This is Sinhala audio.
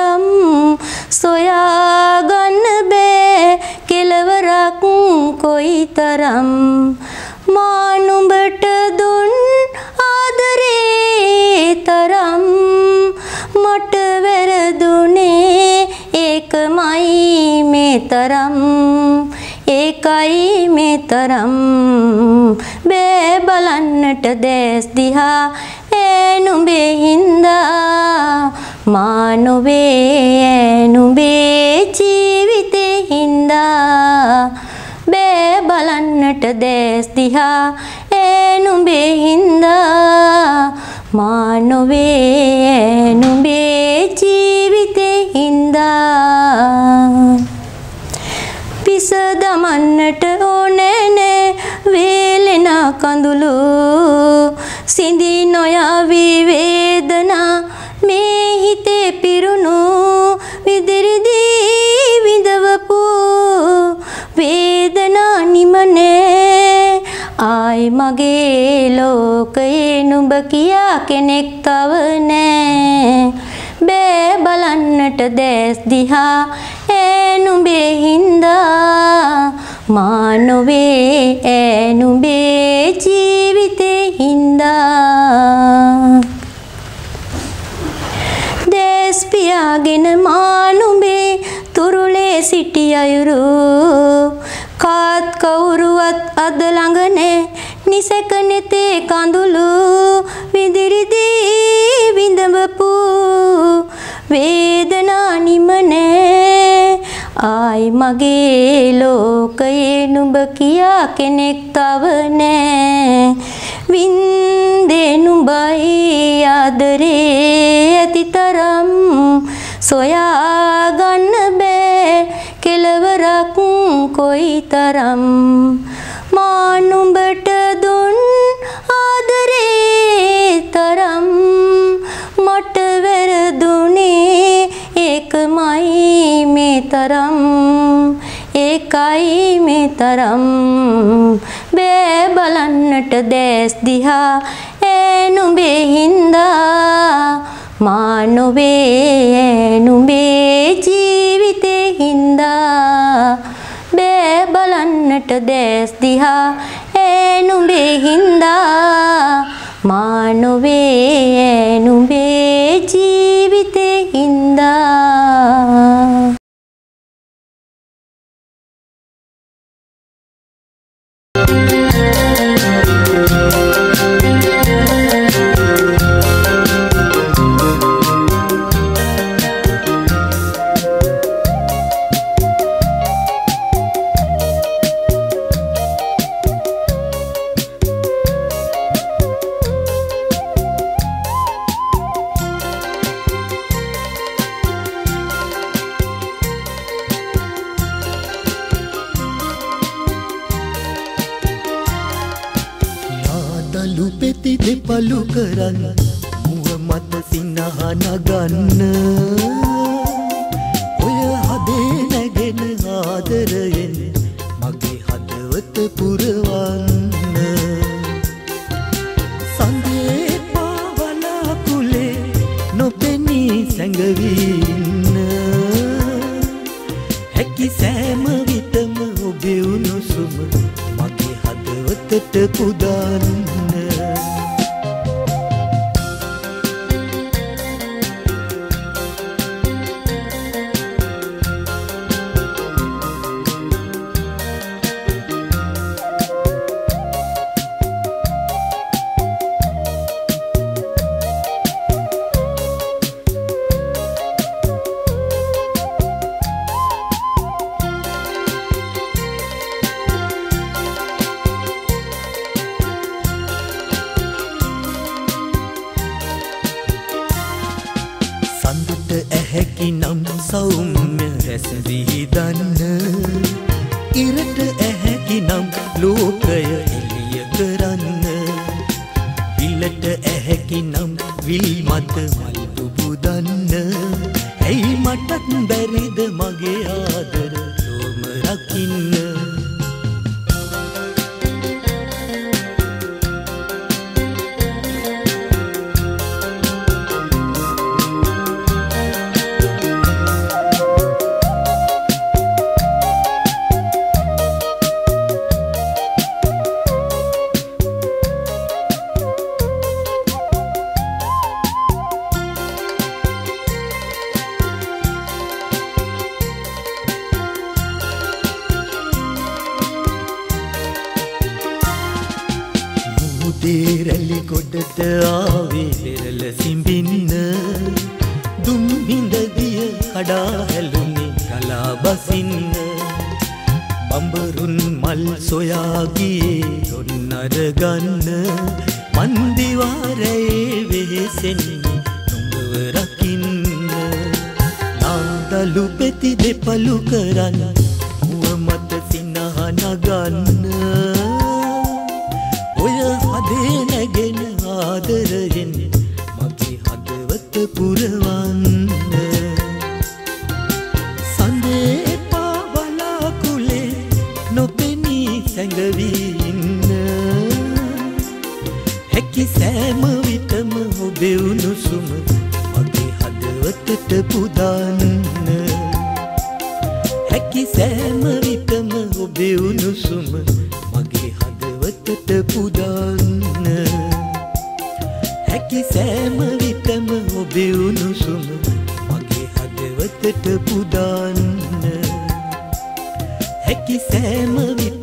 තරම් සොයාගන්න බෑ කෙලවරක් කොයිතරම් මා නුඹට දුන් ආදරේ තරම් මට වැරදුනේ ඒකමයි මේ තරම් ඒකයි මේ තරම් බෑ බලන්නට දැස් දිහා නුඹේ හින්දා මා නොවේ නුඹේ ජීවිතේ හින්දා බෑ බලන්නට දැස් දිහා නුඹේ හින්දා මා නොවේ නුඹේ ජීවිතේ හින්දා පිස දමන්නට ඕනේ නේ වේලෙන කඳුළු සිඳි නොයාවි වේදනා මේ හිතේ පිරුණු විදිරිදී විඳවපු වේදනා නිමනේ ආයි මගේ ලෝකේ නුඹ කියා කෙනෙක් තව නෑ බෑ බලන්නට දැස් දිහා නුඹේ හින්දා මා නොවේ නුඹේ ජීවිතේ හින්දා දැස් පියාගෙන මා නුඹේ තුරුලේ සිටි අයුරු කාත් කවුරුවත් අද ළඟ නෑ නිසක නෙතේ කඳුළු විදිරිදී විඳවපු වේදනා නිමනේ ආයි මගේ ලෝකයේ නුඹ කියා කෙනෙක් තව නෑ වින්දේ නුඹයි ආදරේ ඇති තරම් සොයාගන්න බෑ කෙලවරක් කොයිතරම් මා නුඹට දුන් ආදරේ තරම් මට වැරදුනේ ඒකමයි මේ තරම් ඒකයි මේ තරම් බෑ බලන්නට දැස් දිහා නුඹේ හින්දා මා නොවේ නුඹේ ජීවිතේ හින්දා බෑ බලන්නට දැස් දිහා නුඹේ හින්දා මා නොවේ නුඹේ ජීවිතේ හින්දා දෙපලු කරන්න මුව මත සිනහ නගන්න ඔය හදේ නැගෙන ආදරයෙන් මගේ හදවත පුරවන්න සඳේ පාවලා කුලේ නොපෙනී සැඟවින්න හැකි සෑම විටම ඔබේ උණුසුම මගේ හදවතට පුදන්න උඩට ආවේ පෙරළ සිඹින්න දුම් හිඳදිය කඩා හැලුනේ ගලා බසින්න බඹරුන් මල් සොයා ගියේ දොන් අරගන්න මන්දිවාරයේ වෙහෙසෙන්නේ නුඹව රකින්න නාදලු පෙති දෙපලු කරන්න මුව මත සිනහ නගන්න ඔය හදේ නැගෙන ආදරයෙන් මගේ හදවත පුරවන්න සඳේ පාවලා කුලේ නොපෙනී සැඟවී ඉන්න හැකි සෑම විටම ඔබේ උණුසුම මගේ හදවතට පුදන්න හැකි සෑම විටම ඔබේ උණුසුම මගේ හදවතට පුදන්න හැකි සෑම විටම ඔබේ උණුසුම මගේ හදවතට පුදන්න හැකි සෑම විට